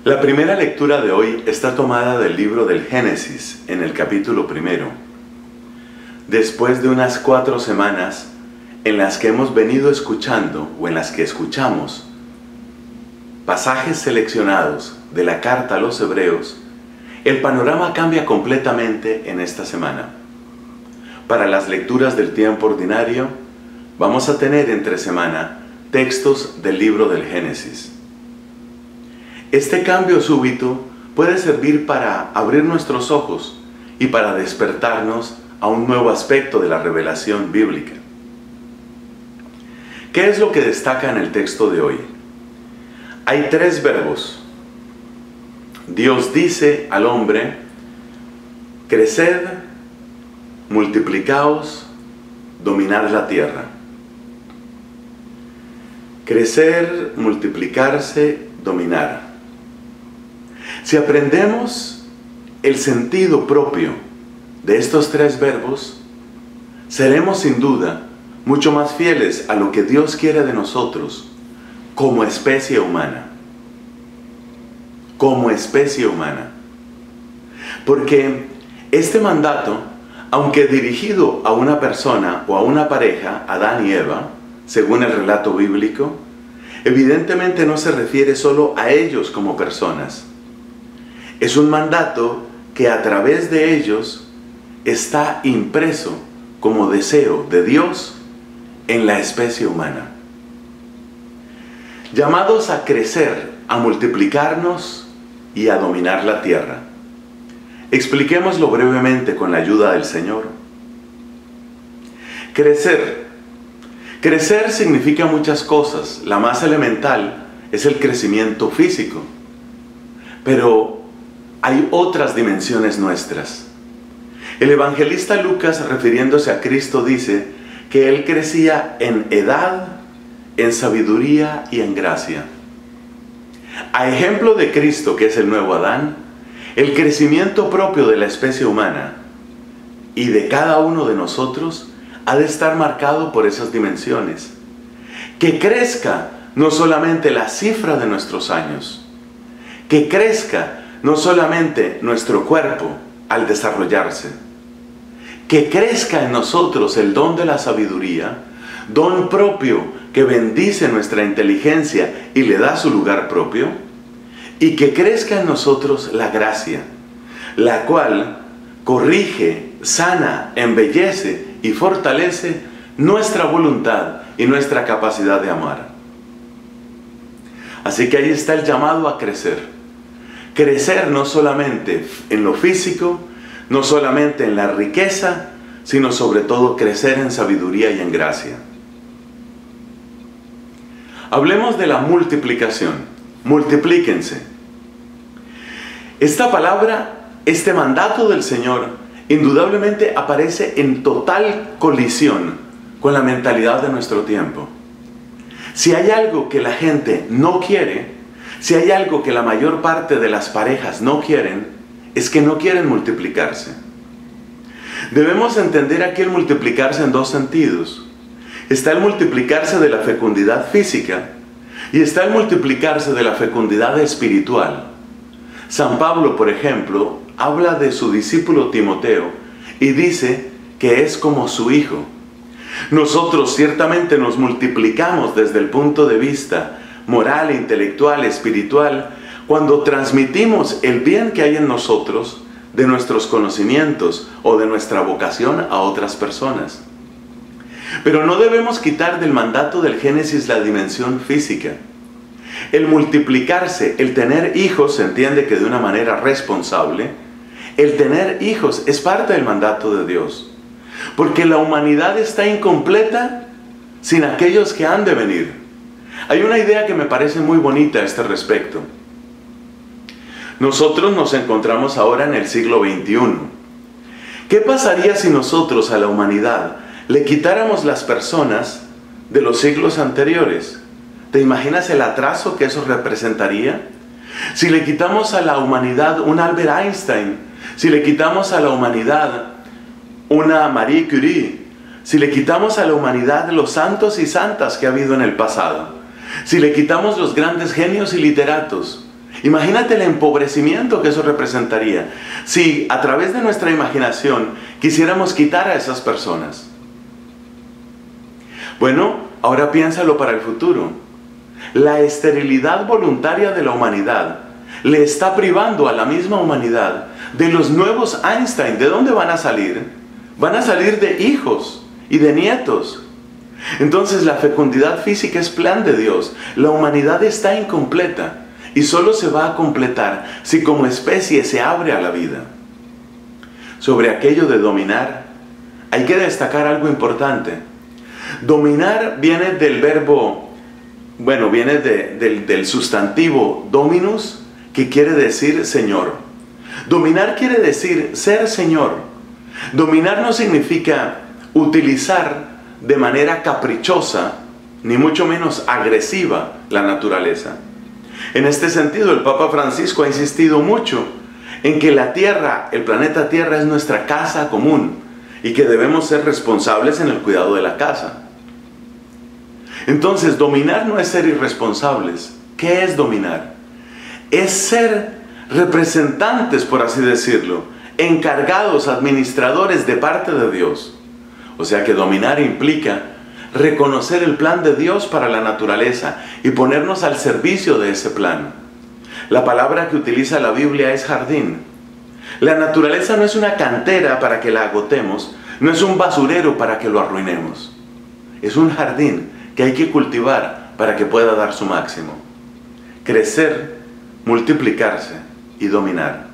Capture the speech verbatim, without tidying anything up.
La primera lectura de hoy está tomada del libro del Génesis, en el capítulo primero. Después de unas cuatro semanas en las que hemos venido escuchando, o en las que escuchamos, pasajes seleccionados de la carta a los Hebreos, el panorama cambia completamente en esta semana. Para las lecturas del tiempo ordinario, vamos a tener entre semana textos del libro del Génesis. Este cambio súbito puede servir para abrir nuestros ojos y para despertarnos a un nuevo aspecto de la revelación bíblica. ¿Qué es lo que destaca en el texto de hoy? Hay tres verbos. Dios dice al hombre: creced, multiplicaos, dominad la tierra. Crecer, multiplicarse, dominar. Si aprendemos el sentido propio de estos tres verbos, seremos sin duda mucho más fieles a lo que Dios quiere de nosotros como especie humana. Como especie humana. Porque este mandato, aunque dirigido a una persona o a una pareja, Adán y Eva, según el relato bíblico, evidentemente no se refiere solo a ellos como personas. Es un mandato que a través de ellos está impreso como deseo de Dios en la especie humana. Llamados a crecer, a multiplicarnos y a dominar la tierra. Expliquémoslo brevemente con la ayuda del Señor. Crecer. Crecer significa muchas cosas. La más elemental es el crecimiento físico. Pero hay otras dimensiones nuestras. El evangelista Lucas, refiriéndose a Cristo, dice que Él crecía en edad, en sabiduría y en gracia. A ejemplo de Cristo, que es el nuevo Adán, el crecimiento propio de la especie humana y de cada uno de nosotros ha de estar marcado por esas dimensiones. Que crezca no solamente la cifra de nuestros años, que crezca no solamente nuestro cuerpo al desarrollarse, que crezca en nosotros el don de la sabiduría, don propio que bendice nuestra inteligencia y le da su lugar propio, y que crezca en nosotros la gracia, la cual corrige, sana, embellece y fortalece nuestra voluntad y nuestra capacidad de amar. Así que ahí está el llamado a crecer. Crecer no solamente en lo físico, no solamente en la riqueza, sino sobre todo crecer en sabiduría y en gracia. Hablemos de la multiplicación. Multiplíquense. Esta palabra, este mandato del Señor, indudablemente aparece en total colisión con la mentalidad de nuestro tiempo. Si hay algo que la gente no quiere, si hay algo que la mayor parte de las parejas no quieren, es que no quieren multiplicarse. Debemos entender aquí el multiplicarse en dos sentidos. Está el multiplicarse de la fecundidad física y está el multiplicarse de la fecundidad espiritual. San Pablo, por ejemplo, habla de su discípulo Timoteo y dice que es como su hijo. Nosotros ciertamente nos multiplicamos desde el punto de vista moral, intelectual, espiritual, cuando transmitimos el bien que hay en nosotros de nuestros conocimientos o de nuestra vocación a otras personas. Pero no debemos quitar del mandato del Génesis la dimensión física. El multiplicarse, el tener hijos, se entiende que de una manera responsable, el tener hijos es parte del mandato de Dios. Porque la humanidad está incompleta sin aquellos que han de venir. Hay una idea que me parece muy bonita a este respecto. Nosotros nos encontramos ahora en el siglo veintiuno. ¿Qué pasaría si nosotros a la humanidad le quitáramos las personas de los siglos anteriores? ¿Te imaginas el atraso que eso representaría? Si le quitamos a la humanidad un Albert Einstein, si le quitamos a la humanidad una Marie Curie, si le quitamos a la humanidad los santos y santas que ha habido en el pasado, si le quitamos los grandes genios y literatos, Imagínate el empobrecimiento que eso representaría si a través de nuestra imaginación quisiéramos quitar a esas personas. Bueno, ahora piénsalo para el futuro. La esterilidad voluntaria de la humanidad le está privando a la misma humanidad de los nuevos Einstein. ¿De dónde van a salir? Van a salir de hijos y de nietos. Entonces la fecundidad física es plan de Dios. La humanidad está incompleta y solo se va a completar si como especie se abre a la vida. Sobre aquello de dominar, hay que destacar algo importante. Dominar viene del verbo, bueno, viene de, del, del sustantivo dominus, que quiere decir señor. Dominar quiere decir ser señor. Dominar no significa utilizar de manera caprichosa, ni mucho menos agresiva, la naturaleza. En este sentido, el Papa Francisco ha insistido mucho en que la Tierra, el planeta Tierra, es nuestra casa común y que debemos ser responsables en el cuidado de la casa. Entonces, dominar no es ser irresponsables. ¿Qué es dominar? Es ser representantes, por así decirlo, encargados, administradores de parte de Dios. O sea que dominar implica reconocer el plan de Dios para la naturaleza y ponernos al servicio de ese plan. La palabra que utiliza la Biblia es jardín. La naturaleza no es una cantera para que la agotemos, no es un basurero para que lo arruinemos. Es un jardín que hay que cultivar para que pueda dar su máximo. Crecer, multiplicarse y dominar.